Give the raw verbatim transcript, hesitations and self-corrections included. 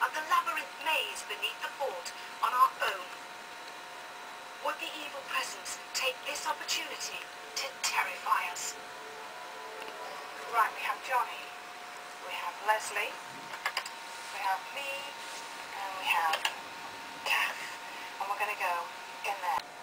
of the labyrinth maze beneath the vault on our own? Would the evil presence take this opportunity to terrify us? Right, we have Johnny, we have Leslie, we have me, and we have Kath, and we're going to go in there.